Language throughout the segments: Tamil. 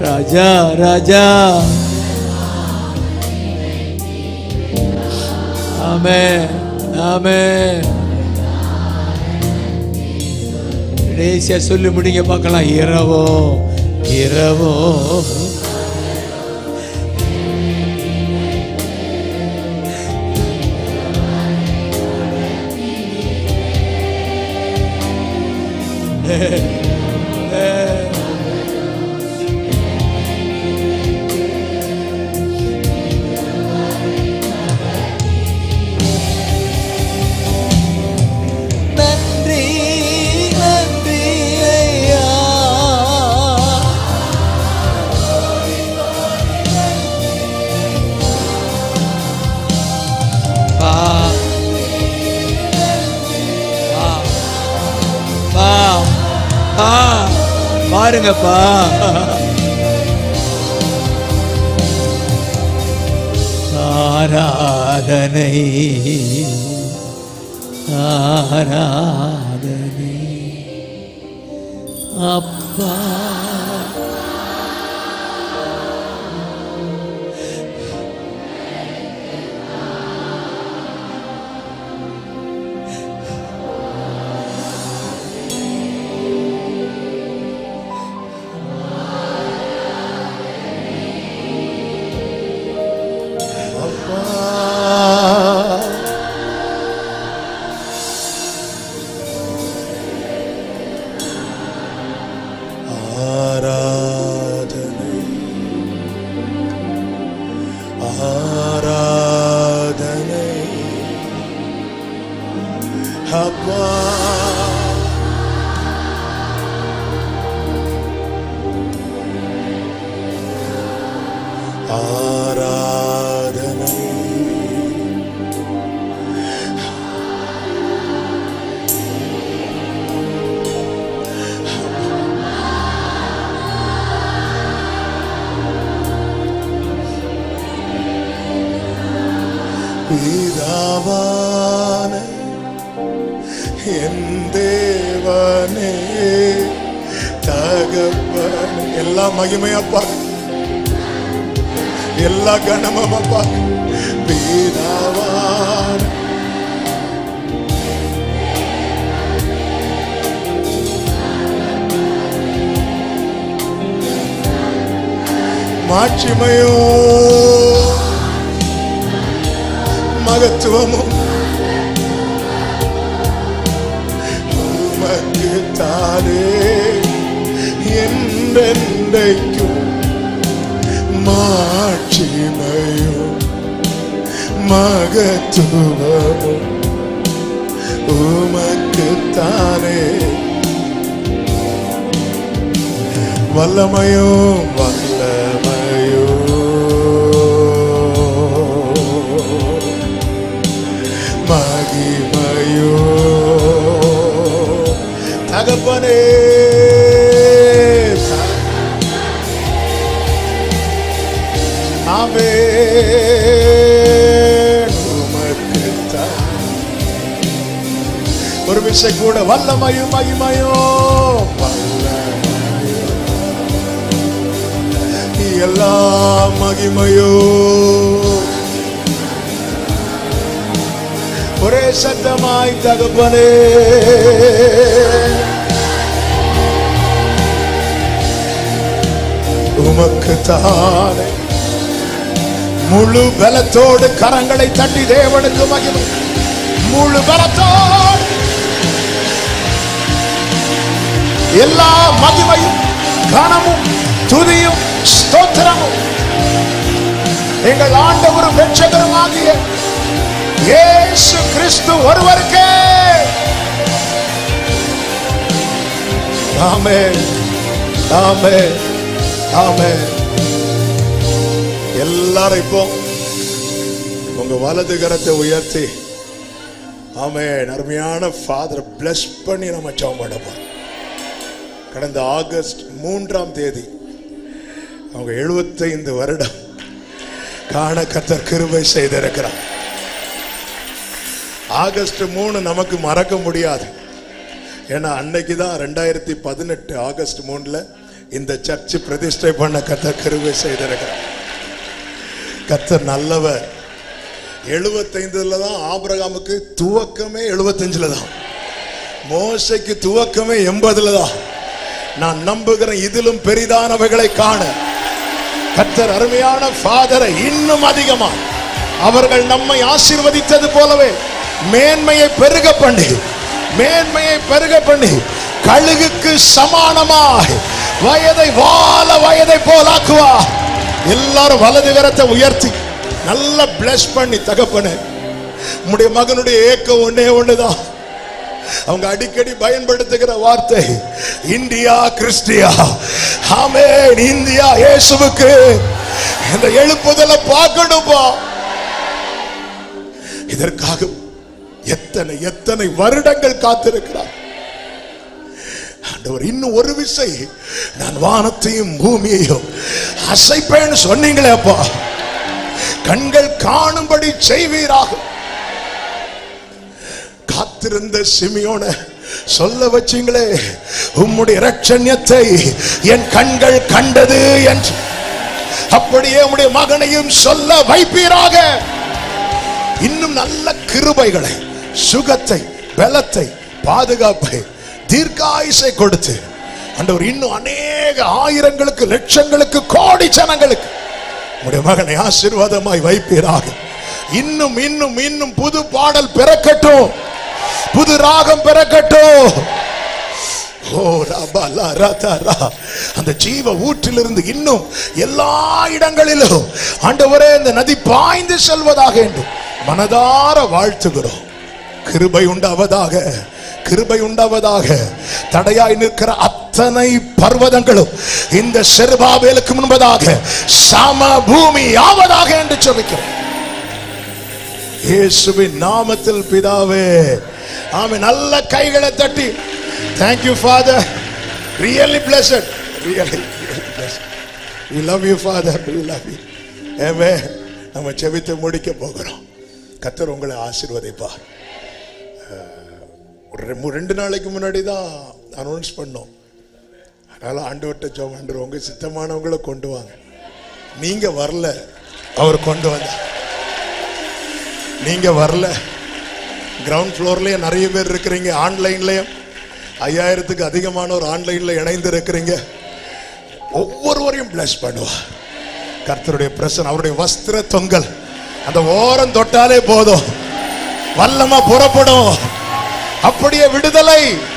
ராஜா ராஜா. ஆமென் ஆமென். கடைசியா சொல்லி முடிங்க பார்க்கலாம். இரவோ இரவோ நன்றி நன்றி ஐயா. பாருங்கப்பா. ஆராதனை ஆராதனை அப்பா. பிதாவான என் தேவனே தகப்பனே. எல்லா மகிமையப்பா, எல்லா கணமும் அப்பா. பிதாவான மாட்சிமையோ மகத்துவமும் உமக்கு தானே என்றென்றைக்கும். மாட்சிமையும் மகத்துவமும் உமக்கு தானே. வல்லமையும் வல்லமையோ மகிமையோ தகப்பனே. ஆமென். உமக்கு தான் ஒரு விஷயம் கூட வல்லமையும் மகிமையோ வல்லமையோ எல்லா மகிமையோ. ஒரே சத்தமாய் தகப்பனே உமக்கு தானே. முழு பலத்தோடு கரங்களை தட்டி தேவனுக்கு மகிமை. முழு பலத்தோடு எல்லா மகிமையும் கனமும் துதியும் ஸ்தோத்திரமும் எங்கள் ஆண்டவரும் இரட்சகரும் ஆகிய இயேசு கிறிஸ்து ஒருவருக்கே. ஆமென் ஆமென் ஆமென். எல்லாரும் இப்போ உங்க வலது கரத்தை உயர்த்தி ஆமென். அருமையான ஃபாதர் பிளஸ் பண்ணி நம்ம ஜெபம் பண்ணப்போம். கடந்த ஆகஸ்ட் 3ஆம் தேதி அவங்க 75 வருடம் காண கர்த்தர் கிருபை செய்திருக்கிறார். ஆகஸ்ட் 3 நமக்கு மறக்க முடியாது. ஏன்னா அன்னைக்கு தான் 2018 ஆகஸ்ட் 3 இந்த சர்ச்சு பிரதிஷ்டை பண்ண கர்த்தர் கிருபை செய்திருக்கிறார். கர்த்தர் நல்லவர். 75 தான் ஆபிரகாமுக்கு துவக்கமே, 75 தான் மோசைக்கு துவக்கமே, 80 தான். நான் நம்புகிறேன் இதிலும் பெரிதானவைகளை காண கர்த்தர் அருமையான ஃபாதரை இன்னும் அதிகமா அவர்கள் நம்மை ஆசீர்வதித்தது போலவே மேன்மையை பெருக பண்ணி, மேன்மையை பெருக பண்ணி கழுகுக்கு சமானமாய் வயதை வாழ வயதை போலாக்குவார். எல்லாரும் வலது கரத்தை உயர்த்தி நல்ல பிளஸ் பண்ணி, தகப்பனே உம்முடைய மகனுடைய ஏக்கம் ஒன்னே ஒண்ணுதான். அவங்க அடிக்கடி பயன்படுத்துகிற வார்த்தை இந்தியா கிறிஸ்டியா. ஆமென். இந்தியா இயேசுவுக்கு இந்த எழுப்புதலை பார்க்கணும்பா. இதற்காக எத்தனை எத்தனை வருடங்கள் காத்திருக்கிறார் ஆண்டவர். இன்னும் ஒரு விசை நான் வானத்தையும் பூமியையும் அசைப்பேன்னு சொன்னீங்களே அப்பா, கண்கள் காணும்படி செய்வீராக. காத்திருந்த சிமியோன சொல்ல வச்சீங்களே, உம்முடைய இரட்சண்யத்தை என் கண்கள் கண்டது என்று. அப்படியே உம்முடைய மகனையும் சொல்ல வைப்பீராக. இன்னும் நல்ல கிருபைகளை, சுகத்தை, பலத்தை, பாதுகாப்பை, தீர்க்காயுசை கொடுத்து ஆண்டவர் இன்னும் அநேக ஆயிரங்களுக்கு, லட்சங்களுக்கு, கோடி ஜனங்களுக்கு உம்முடைய மகனை ஆசீர்வாதமாய் வைப்பீராக. இன்னும் இன்னும் இன்னும் புது பாடல் பிறக்கட்டும், புது ராகம் பிறக்கட்டும். ஓ ரபலா ரதரா, அந்த ஜீவ ஊற்றிலிருந்து இன்னும் எல்லா இடங்களிலும் ஆண்டவரே இந்த நதி பாய்ந்து செல்வதாக என்று மனதார வாழ்த்துகிறோம். கிருபை உண்டாவதாக, கிருபை உண்டாவதாக. தடையாய் நிற்கிற அத்தனை பர்வதங்களும் இந்த செருபாபேலுக்கு முன்பதாக சம பூமி ஆவதாக என்று சொல்லிக்கிறோம் இயேசுவின் நாமத்தில் பிதாவே, ஆமென். நல்ல கைகளை தட்டி thank you father, really blessed, really blessed. We love you father, we love you. amen. நம்ம ஜெபித்து முடிக்க போகிறோம். கர்த்தர் உங்களை ஆசீர்வதிப்பார். ஒரு 2 நாளைக்கு முன்னாடி தான் அனௌன்ஸ் பண்ணோம். அதனால ஆண்டவர்கிட்ட ஜெபம், ஆண்டவர் உங்க சித்தமானவங்களை கொண்டு வாங்க. நீங்க வரல, அவர் கொண்டு வந்தார். நீங்க வரல, கிரவுண்ட் ஃப்ளோர்லயே நிறைய பேர் இருக்கிறீங்க, ஆன்லைன்லயும் 5000க்கு அதிகமானோர் ஆன்லைன்ல இணைந்து இருக்கிறீங்க. ஒவ்வொருவரையும் பிளஸ் பண்ணுவார் கர்த்தருடைய பிரசன்னம். அவருடைய வஸ்திர தொங்கல் அந்த ஓரம் தொட்டாலே போதும், வல்லமா புறப்படும். அப்படியே விடுதலை.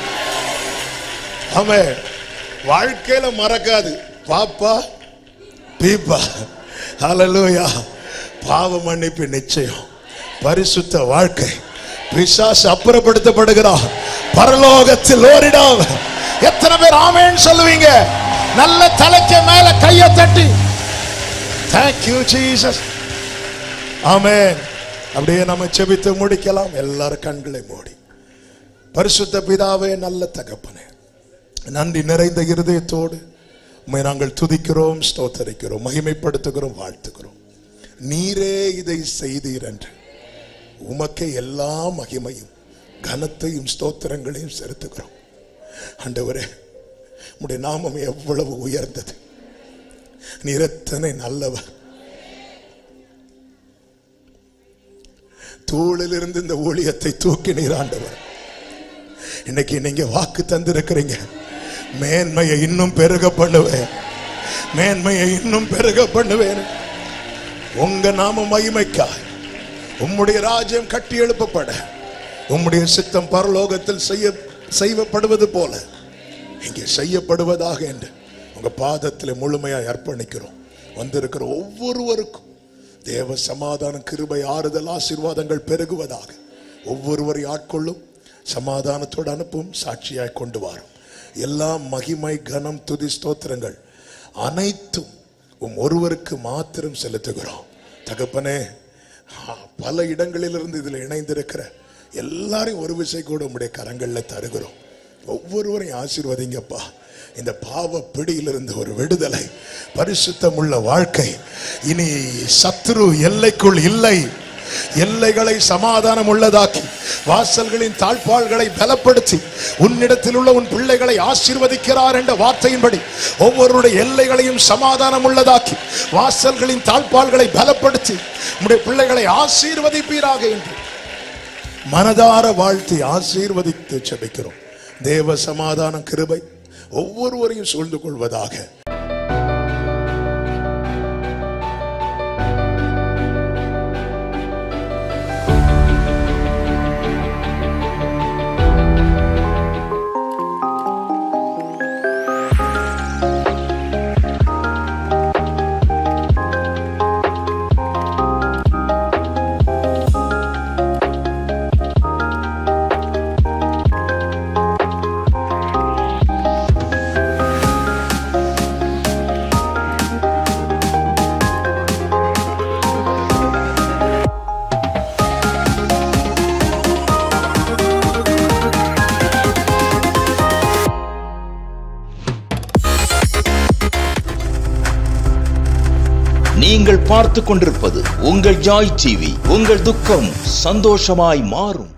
ஆமென். வாழ்க்கையில மறக்காது பாப்பா பீப்பா. ஹல்லேலூயா. பாவ மன்னிப்பு நிச்சயம், பரிசுத்த வாழ்க்கை, பிசாசு அப்புறப்படுத்தப்படுகிறார், பரலோகத்தில் ஓரிடம். எத்தனை பேர் ஆமென் சொல்லுவீங்க? நல்ல தலைக்கு மேல கையை தட்டி thank you Jesus. ஆமென். அப்படியே நம்ம ஜெபித்து முடிக்கலாம். எல்லாரும் கண்களை மூடி. பரிசுத்த பிதாவே, நல்ல தகப்பனே, நன்றி நிறைந்த இருதயத்தோடு உம்மை நாங்கள் துதிக்கிறோம், ஸ்தோத்தரிக்கிறோம், மகிமைப்படுத்துகிறோம், வாழ்த்துகிறோம். நீரே இதை செய்தீர் என்று உமக்கே எல்லா மகிமையும் கனத்தையும் ஸ்தோத்திரங்களையும் செலுத்துகிறோம். ஆண்டவரே, உம்முடைய நாமம் எவ்வளவு உயர்ந்தது, நீர் எத்தனை நல்லவர். தூளிலிருந்து இந்த ஊழியத்தை தூக்கினீர் ஆண்டவர். இன்னைக்கு நீங்க வாக்கு தந்திருக்கிறீங்க, மேன்மையை இன்னும் பெருக பண்ணுவேன், மேன்மையை இன்னும் பெருக பண்ணுவேன். உங்க நாம மகிமைக்காய் உம்முடைய ராஜ்யம் கட்டி எழுப்பப்பட, உம்முடைய சித்தம் பரலோகத்தில் செய்யப்படுவது போல இங்கே செய்யப்படுவதாக என்று உங்க பாதத்தில் முழுமையாக அர்ப்பணிக்கிறோம். வந்திருக்கிற ஒவ்வொருவருக்கும் தேவ சமாதானம், கிருபை, ஆறுதல், ஆசீர்வாதங்கள் பெருகுவதாக. ஒவ்வொருவரை ஆட்கொள்ளும், சமாதானத்தோடு அனுப்பும், சாட்சியாய் கொண்டு வரும். எல்லா மகிமை, கனம், துதி, ஸ்தோத்திரங்கள் அனைத்தும் ஒருவருக்கு மாத்திரம் செலுத்துகிறோம். தகப்பனே, பல இடங்களிலிருந்து இதில் இணைந்திருக்கிற எல்லாரையும் ஒரு விசை கூட உம்முடைய கரங்களில் தருகிறோம். ஒவ்வொருவரையும் ஆசீர்வதிங்கப்பா. இந்த பாவ பிடியிலிருந்து ஒரு விடுதலை, பரிசுத்தம் உள்ள வாழ்க்கை. இனி சத்துரு எல்லைக்குள் இல்லை, எல்லைகளை சமாதானம் உள்ளதாக்கி, வாசல்களின் தாழ்பாள்களை பலப்படுத்தி, உன்னிடத்தில் உள்ள உன் பிள்ளைகளை ஆசீர்வதிக்கிறார் என்ற வார்த்தையின்படி ஒவ்வொருடைய எல்லைகளையும் சமாதானம் உள்ளதாக்கி, வாசல்களின் தாழ்பாள்களை பலப்படுத்தி உம்முடைய பிள்ளைகளை ஆசீர்வதிப்பீராக என்று மனதார வாழ்த்தி ஆசீர்வதித்து ஜெபிக்கிறோம். தேவ சமாதான கிருபை ஒவ்வொருவரையும் சூழ்ந்து கொள்வதாக. நீங்கள் பார்த்து கொண்டிருப்பது உங்கள் ஜாய் டிவி. உங்கள் துக்கம் சந்தோஷமாய் மாறும்.